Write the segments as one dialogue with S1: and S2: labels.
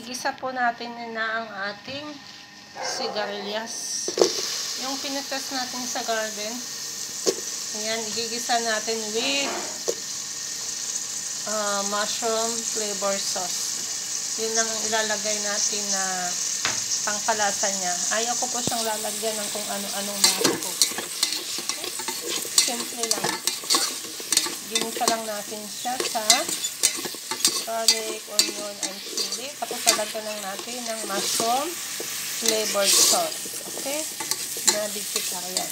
S1: igisa po natin na ang ating sigarilyas. Yung pinitas natin sa garden, ayan, igigisa natin with mushroom flavor sauce. Yun lang ang ilalagay natin na pangkalasa niya. Ayaw ko po siyang lalagyan ng kung ano-anong lasa po. Okay? Simple lang. Ginisa lang natin siya sa garlic, onion, and chili. Tapos lalagyan lang natin ng mushroom flavored sauce. Okay? Na vegetarian.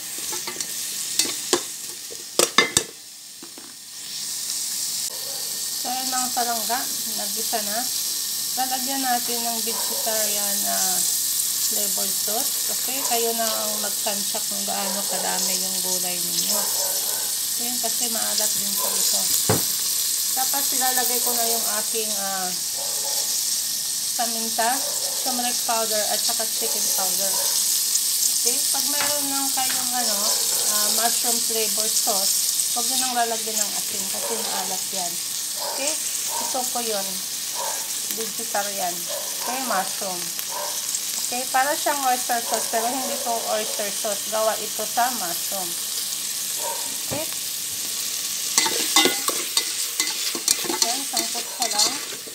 S1: So, yun mga palangga. Nagisa na. Lalagyan natin ng vegetarian flavored sauce. Okay? Kayo na ang magtansya kung gaano kadami yung gulay ninyo. Okay? Kasi maalat din po ito. Tapos ilalagay ko na yung aking paminta, turmeric powder at saka chicken powder. Okay? Pag mayroon lang kayong mushroom flavor sauce, huwag nyo nang lalagyan ng asin kasi maalat yan. Okay? Ito po yun. Vegetarian. Okay? Mushroom. Okay? Para siyang oyster sauce pero hindi po oyster sauce. Gawa ito sa mushroom. Okay? Ayan, sangkot siya lang.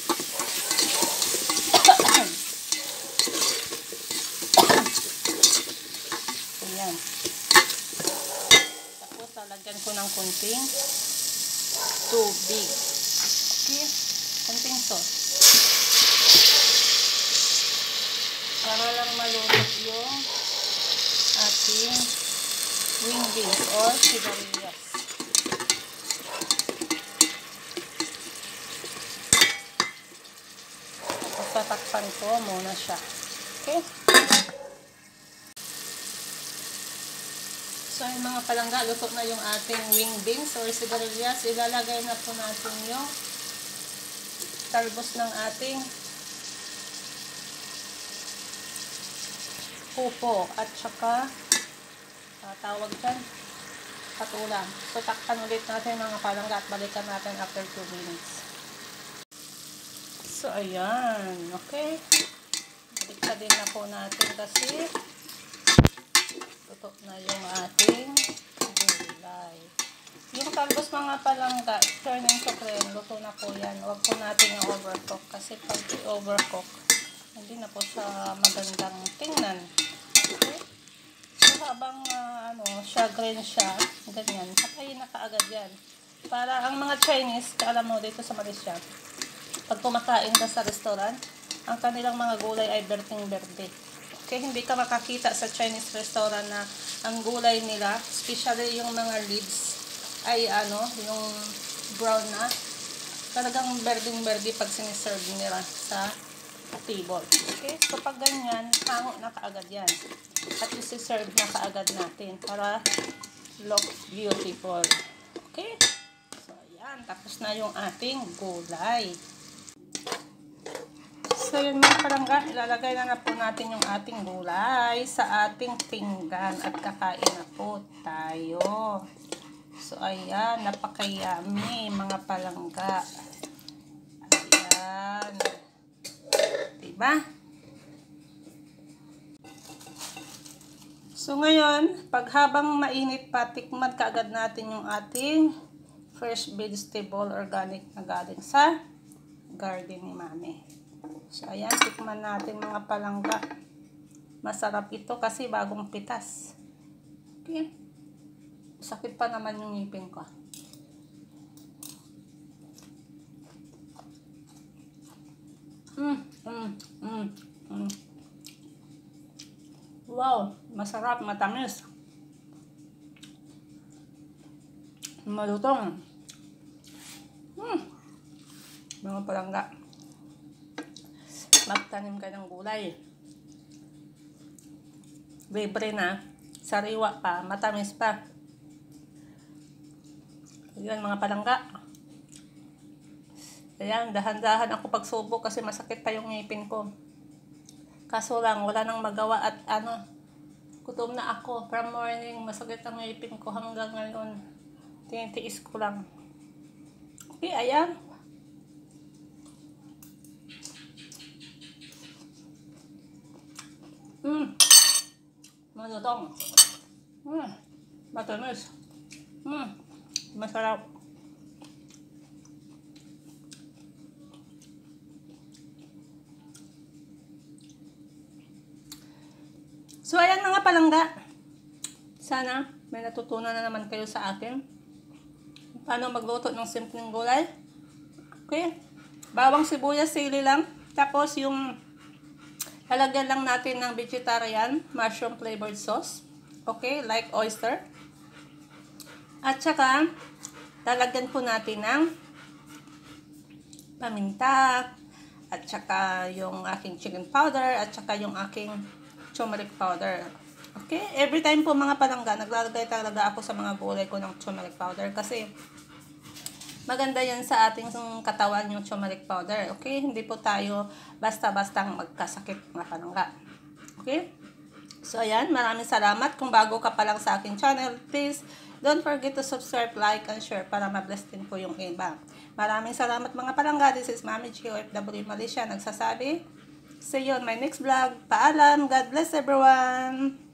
S1: Ayan. Tapos, lalagyan ko ng kunting tubig. Okay? Kunting sauce. Para lang malunod yung ating wing beans or sigarilyas. Tatakpan ko muna siya. Okay? So, yung mga palangga, luto na yung ating wing beans or sigarilyas. Ilalagay na po natin yung talbos ng ating pupo at saka tawag dyan, patula. So, takpan ulit natin mga palangga at balikan natin after 2 minutes. So, ayan. Okay. Balik din na po natin kasi tutok na yung ating gulay. Yung talbos mga palangga, turn into cream. Luto na po yan. Huwag po natin yung overcook kasi pag i-overcook, hindi na po siya magandang tingnan. Okay. So, habang siya green siya, ganyan, patayin na kaagad yan. Para ang mga Chinese, alam mo dito sa Malaysia, pag kumakain ka sa restaurant, ang kanilang mga gulay ay berting-berde. Okay, hindi ka makakita sa Chinese restaurant na ang gulay nila, especially yung mga leaves, ay yung brown na. Talagang berding-berde pag siniserve nila sa table. Okay, so pag ganyan, hango na kaagad yan. At isi-serve na kaagad natin para look beautiful. Okay, so yan, tapos na yung ating gulay. So, yun mga palangga, ilalagay na po natin yung ating gulay sa ating pinggan at kakain na po tayo. So, ayan, napaka-yummy mga palangga. Ayan. Diba? So, ngayon, pag habang mainit pa, tikman kaagad natin yung ating fresh vegetable organic na galing sa garden ni Mami. So, ayan, tikman natin mga palangga. Masarap ito kasi bagong pitas. Okay. Sakit pa naman yung ngipin ko. Wow, masarap, matamis. Malutong. Mga palangga. Magtanim ka ng gulay. Libre na. Sariwa pa. Matamis pa. Ayan mga palangga. Ayan, dahan-dahan ako pagsubok kasi masakit pa yung ngipin ko. Kaso lang, wala nang magawa at gutom na ako. From morning, masakit ang ngipin ko hanggang ngayon. Tinitiis ko lang. Okay, ayan. Malutong. Matamis. Masarap. So, ayan mga palangga. Sana may natutunan na naman kayo sa akin. Paano magluto ng simpleng gulay. Okay. Bawang sibuyas, sili lang. Tapos yung lalagyan lang natin ng vegetarian mushroom flavored sauce. Okay, like oyster. At saka, lalagyan po natin ng paminta, at saka yung aking chicken powder, at saka yung aking turmeric powder. Okay, every time po mga palangga, naglalagay talaga ako sa mga gulay ko ng turmeric powder kasi maganda yan sa ating katawan yung turmeric powder. Okay, hindi po tayo basta-bastang magkasakit mga palangga. Okay, so ayan, maraming salamat. Kung bago ka pa lang sa aking channel, please don't forget to subscribe, like, and share para ma-bless din po yung iba. Maraming salamat mga palangga. This is Mami G, OFW Malaysia, nagsasabi, see you on my next vlog. Paalam. God bless everyone.